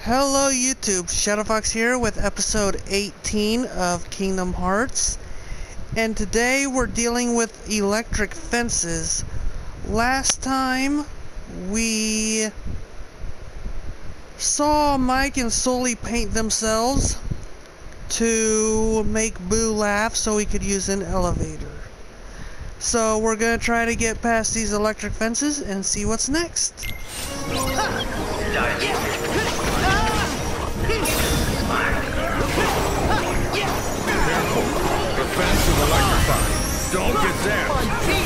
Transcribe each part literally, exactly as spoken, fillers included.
Hello YouTube, SHAREfox here with episode eighteen of Kingdom Hearts, and today we're dealing with electric fences. Last time we saw Mike and Sully paint themselves to make Boo laugh so he could use an elevator. So we're gonna try to get past these electric fences and see what's next. Careful, the fence is electrified. Don't get zapped.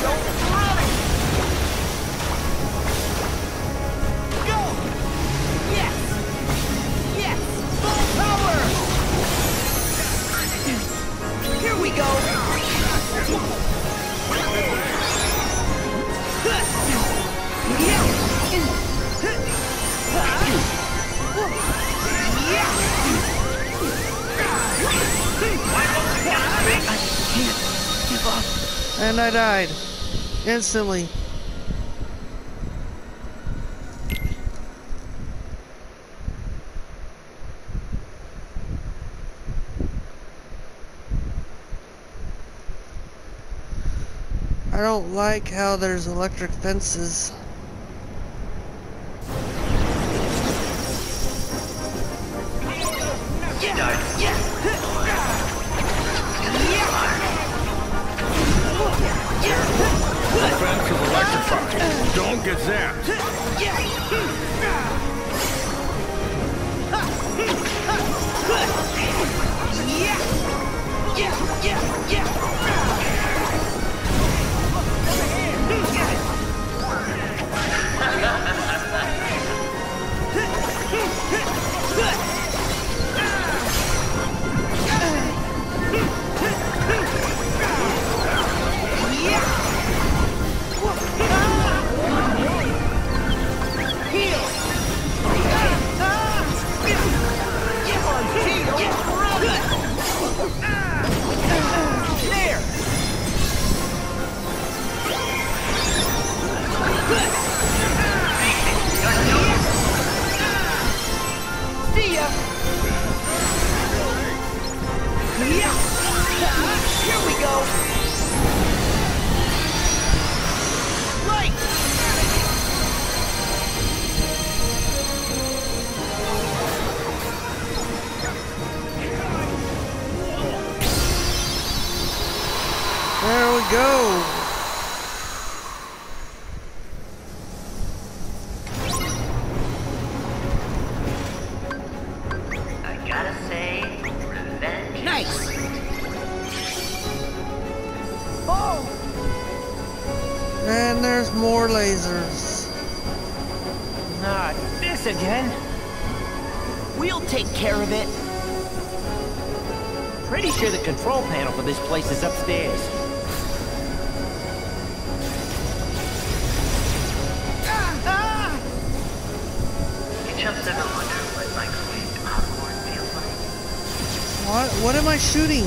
Go! Yes! Yes! Full power! Here we go! And I died instantly. I don't like how there's electric fences. The fence is electrified. Don't get zapped. There we go. I gotta say, revenge. Nice! Oh! And there's more lasers. Not this again. We'll take care of it. Pretty sure the control panel for this place is upstairs. Chumps ever wonder what microwave popcorn feels like? What? What am I shooting?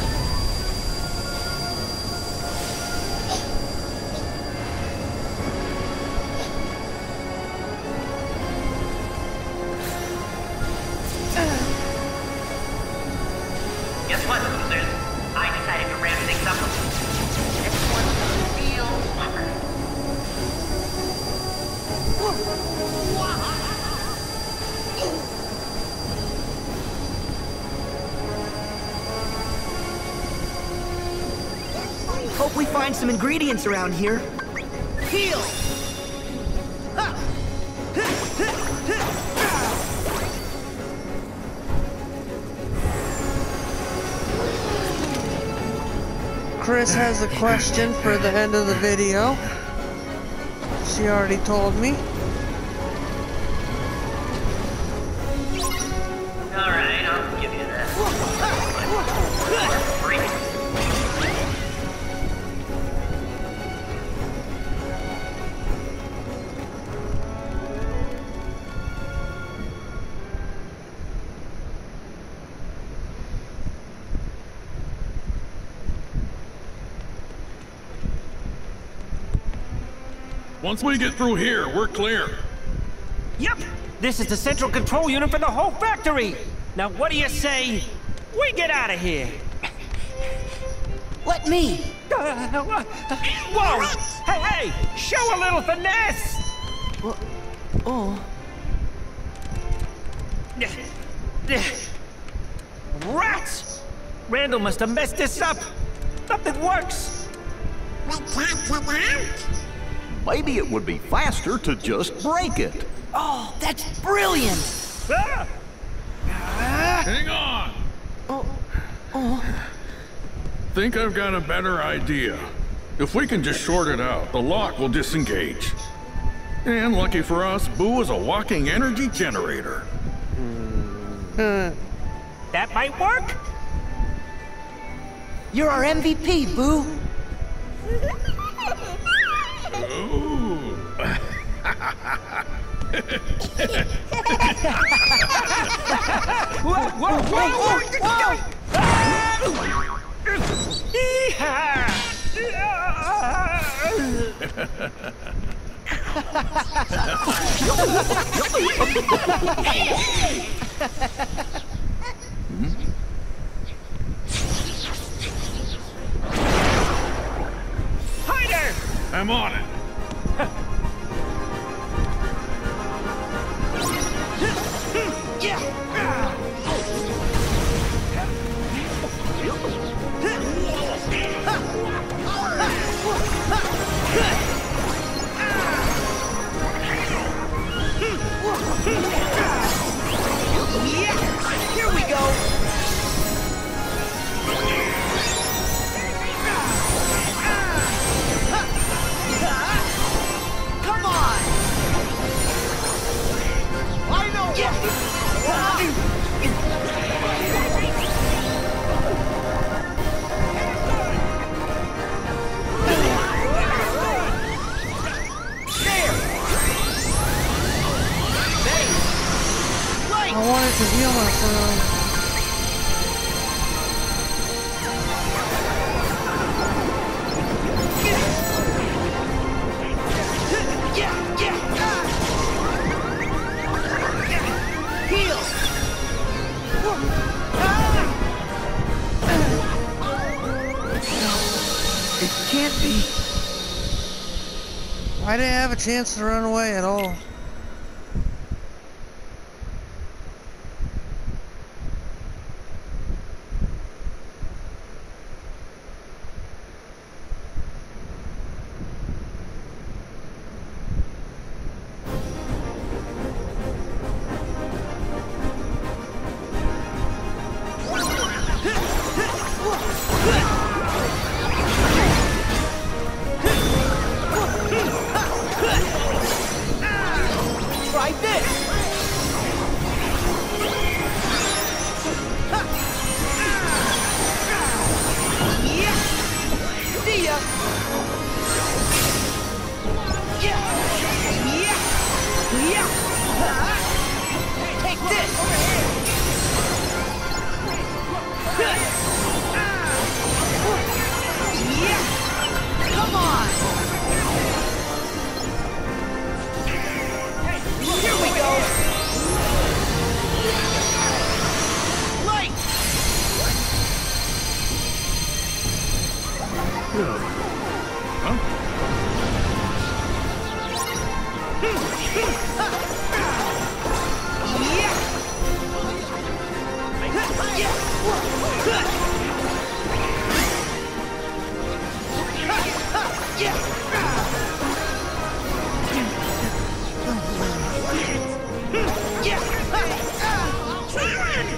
Guess what, losers? I decided to ramp things up. This one's real smart. Hope we find some ingredients around here. Heal! Chris has a question for the end of the video. She already told me. Alright, I'll give you that. Free. Once we get through here, we're clear. Yep! This is the central control unit for the whole factory. Now, what do you say we get out of here? Let me. Uh, whoa! Hey, hey! Show a little finesse! Well, oh. Rats! Randall must have messed this up. Nothing works. Maybe it would be faster to just break it. Oh, that's brilliant. Ah! Hang on! Oh, oh. Think I've got a better idea. If we can just short it out, the lock will disengage. And lucky for us, Boo is a walking energy generator. Uh, That might work. You're our M V P, Boo. Ooh. Whoa, whoa, whoa, whoa! Yee-haw! Hider! I'm on it. Here we go. Come on. I know. I wanted to heal myself. It can't be. I didn't have a chance to run away at all. Try this. See ya. Take this. Come on. Here we go. Light.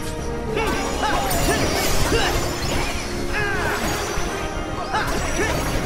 Yeah.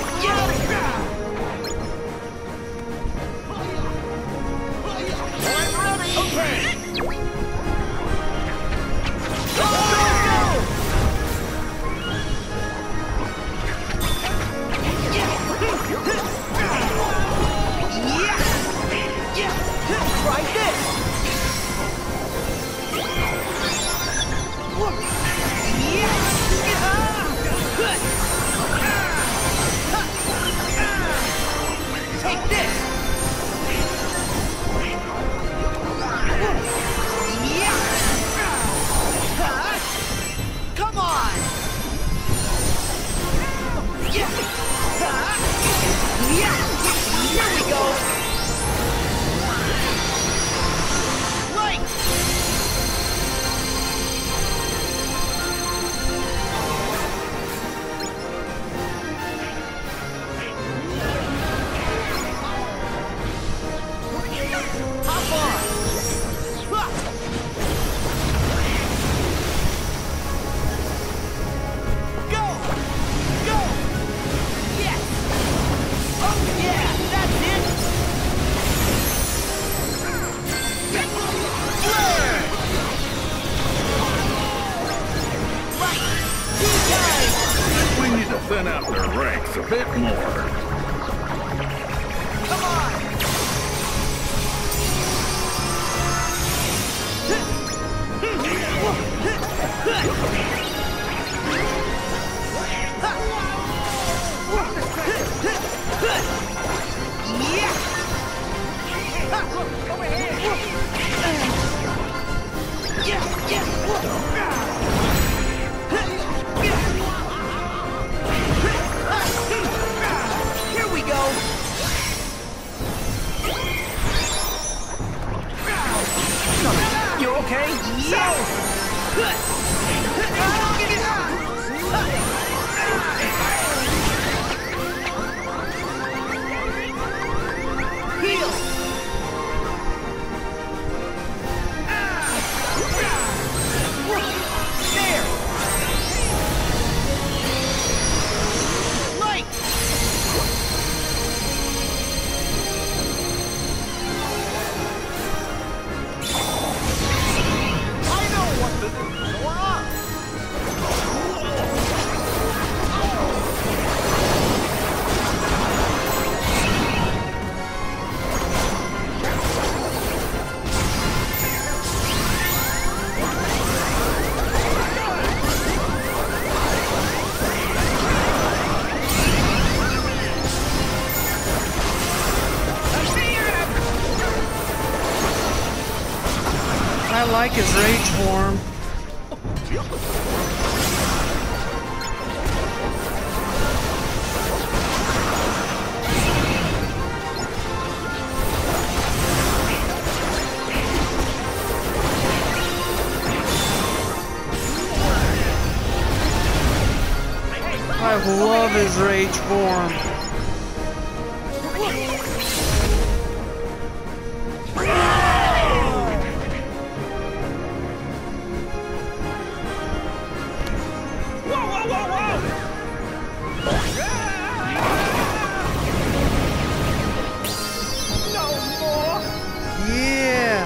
Thin out their ranks a bit more. Come on! Here we go! You okay? Heal! There! Light! I know what to do, so on! I like his rage form. I love his rage form. Yeah.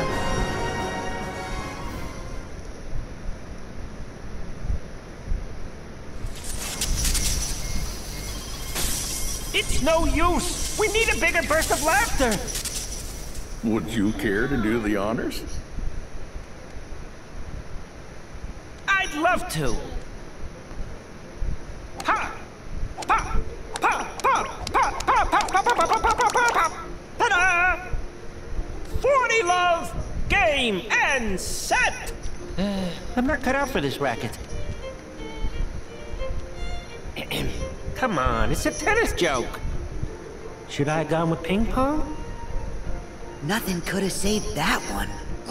It's no use! We need a bigger burst of laughter! Would you care to do the honors? I'd love to! Ha! Pa! Pa! Pa! Pa! Pa! Pa! Pa! Pa! Pa! Pa! Pa! Pa! Ta-da! forty love! Game and set! Uh, I'm not cut out for this racket. Come on, it's a tennis joke. Should I have gone with ping pong? Nothing could have saved that one.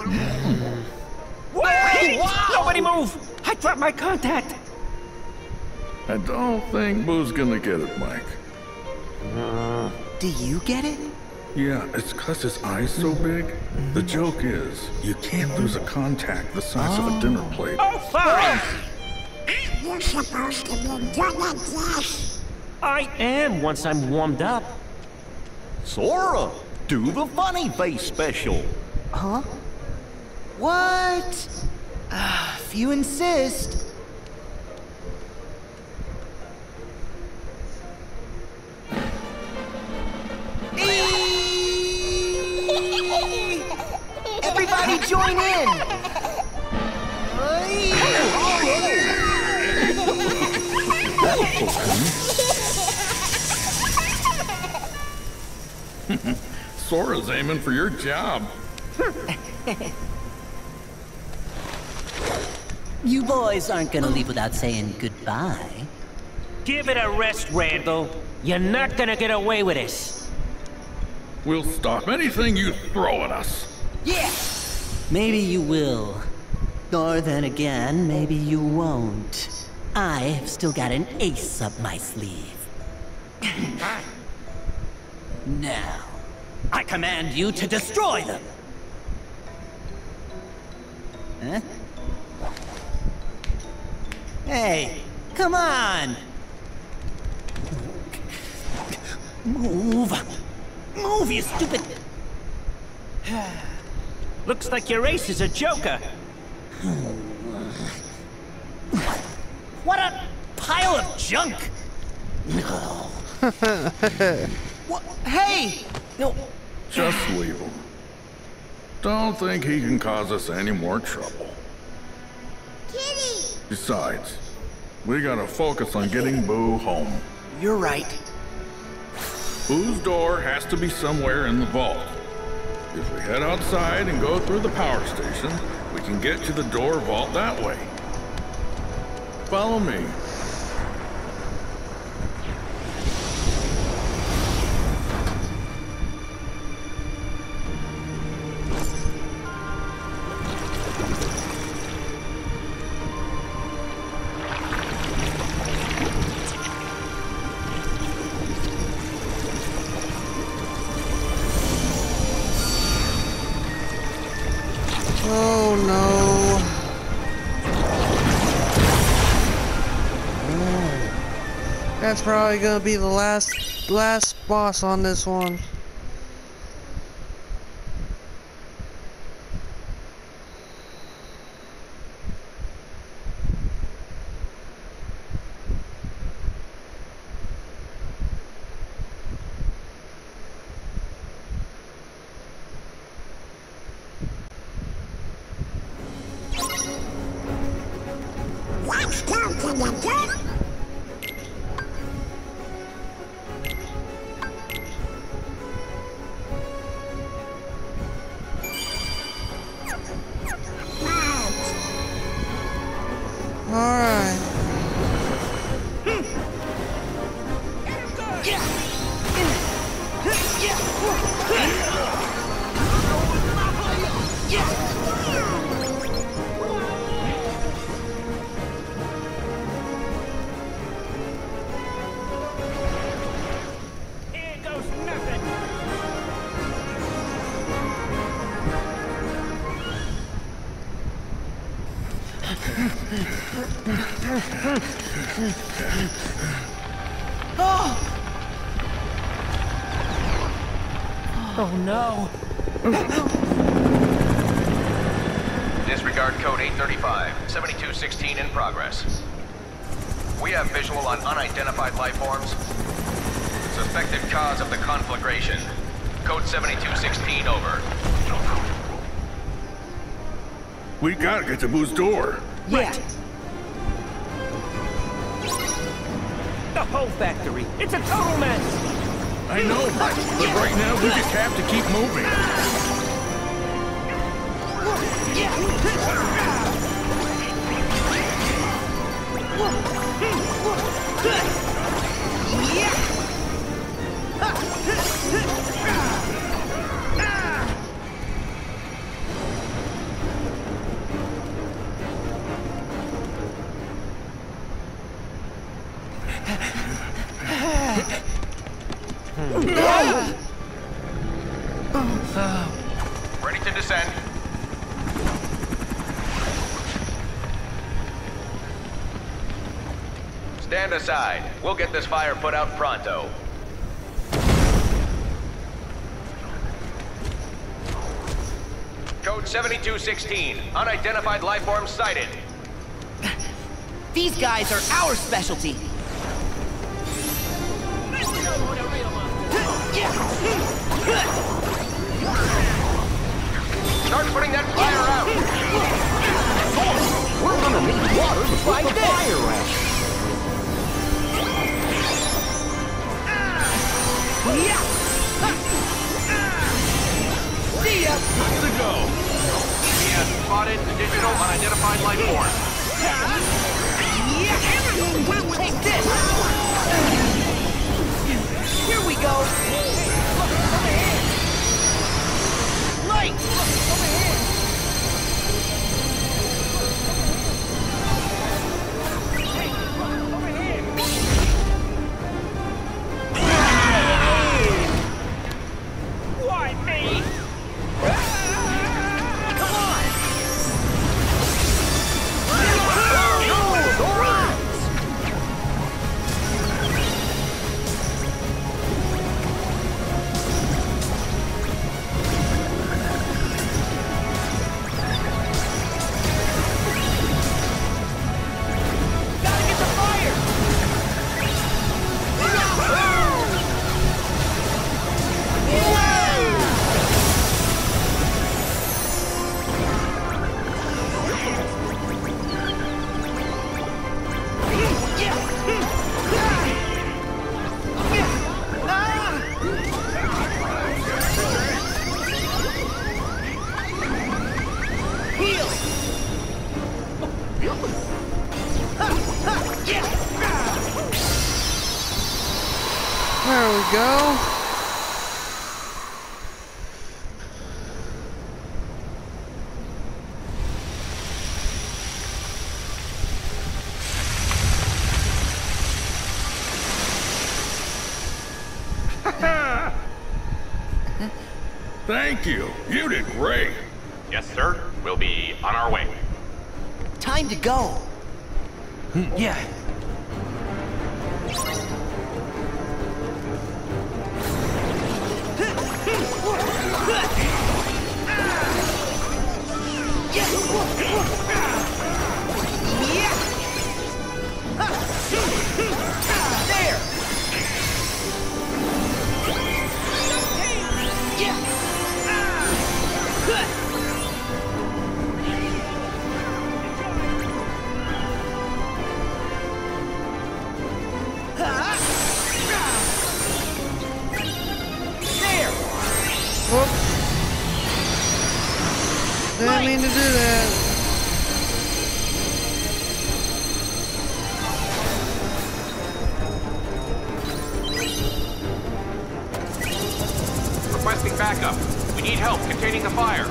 Wait! Nobody move! I dropped my contact! I don't think Boo's gonna get it, Mike. Uh, Do you get it? Yeah, it's 'cause his eye's so big. The joke is, you can't lose a contact the size of a dinner plate. oh, fine! You're supposed to be good at this. I am once I'm warmed up. Sora, do the funny face special. Huh? What? Ah, if you insist. Eee! Everybody join in! Sora's aiming for your job. You boys aren't gonna leave without saying goodbye. Give it a rest, Randall. You're not gonna get away with this. We'll stop anything you throw at us. Yeah! Maybe you will. Or then again, maybe you won't. I have still got an ace up my sleeve. Now, I command you to destroy them! Huh? Hey, come on! Move! Move, you stupid... Looks like your ace is a joker. What a pile of junk! What? Hey! No. Just leave him. Don't think he can cause us any more trouble. Kitty! Besides, we gotta focus on getting Boo home. You're right. Boo's door has to be somewhere in the vault. If we head outside and go through the power station, we can get to the door vault that way. Follow me. Oh no. That's probably gonna be the last last boss on this one. Let's go to the dirt! Alright. Here goes nothing. Oh no. Disregard code eight thirty-five, seventy-two sixteen in progress. We have visual on unidentified life forms. Suspected cause of the conflagration. Code seventy-two sixteen over. We gotta get to Boo's door. Yeah. The whole factory. It's a total mess. I know, but right now we just have to keep moving. Ready to descend. Stand aside. We'll get this fire put out pronto. Code seventy-two sixteen. Unidentified life forms sighted. These guys are our specialty. Start putting that fire out. We're gonna need water to put the fire out. See ya! Good to go. We have spotted additional unidentified life forms. Take this! Here we go! Light! Why me? Come on! There we go. Thank you. You did great. Yes, sir. We'll be on our way. Time to go. Yeah. There! Whoops. Didn't mean to do that. Requesting backup. We need help containing the fire.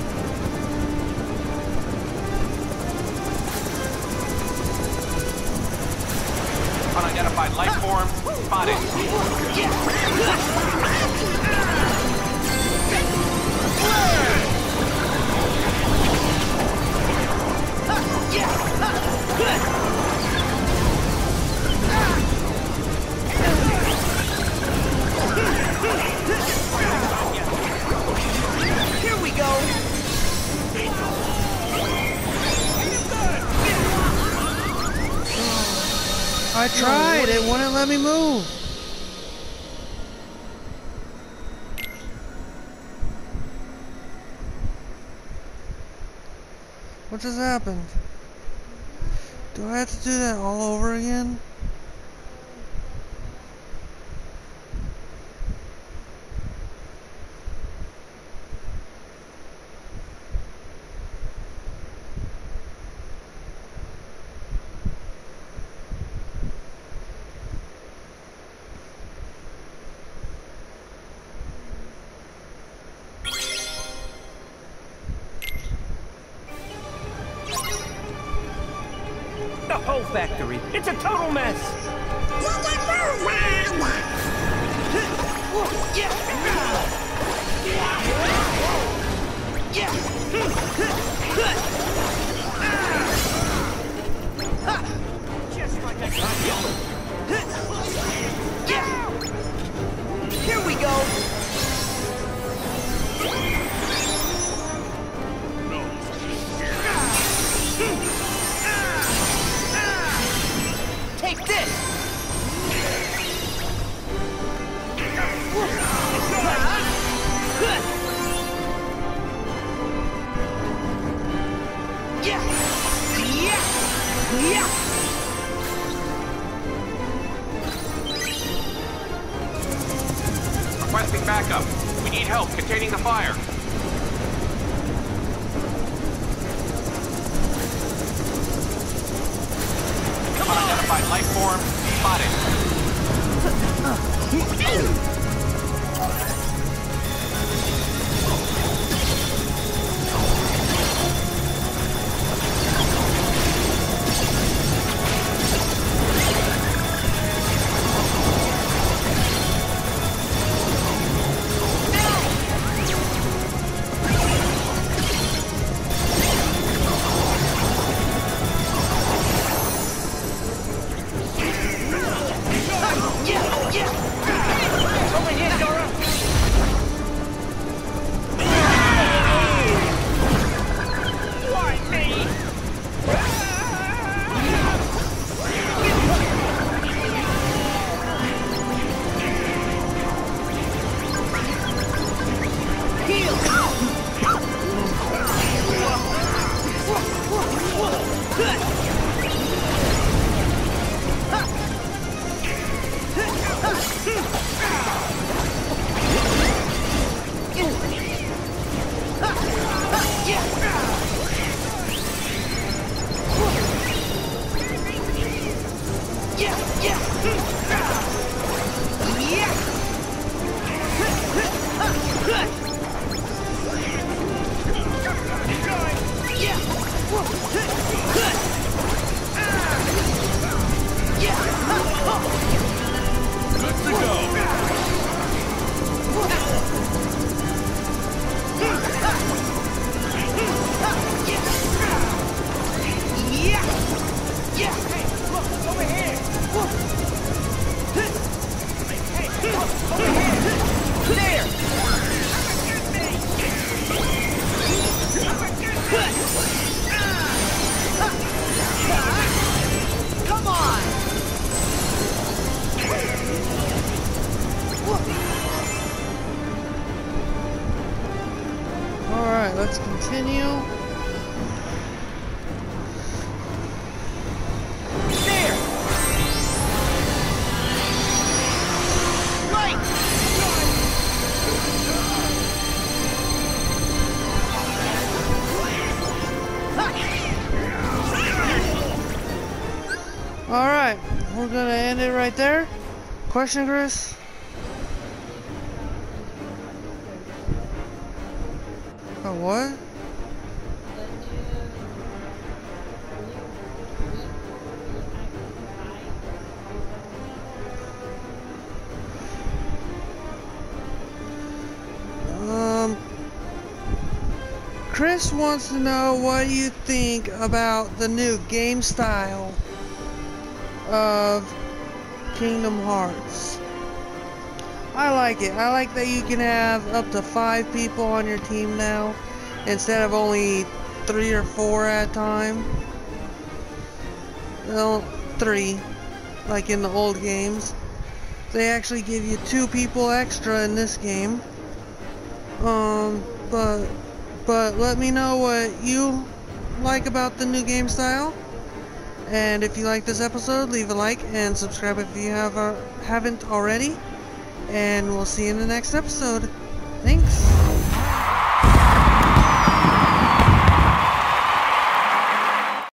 Unidentified life form spotted. Here we go! I tried. It wouldn't let me move. What just happened? Do I have to do that all over again? The whole factory. It's a total mess. Just like I go. Take this! Yeah! Yeah! Yeah! Requesting backup. We need help containing the fire. Unidentified life form spotted. Let's continue. There! Right! Alright, we're gonna end it right there. Question, Chris? Oh, what? Um, Chris wants to know what you think about the new game style of Kingdom Hearts. I like it. I like that you can have up to five people on your team now instead of only three or four at a time. Well, three, like in the old games. They actually give you two people extra in this game. Um, but but let me know what you like about the new game style. And if you like this episode, leave a like and subscribe if you have uh, haven't already. And we'll see you in the next episode. Thanks.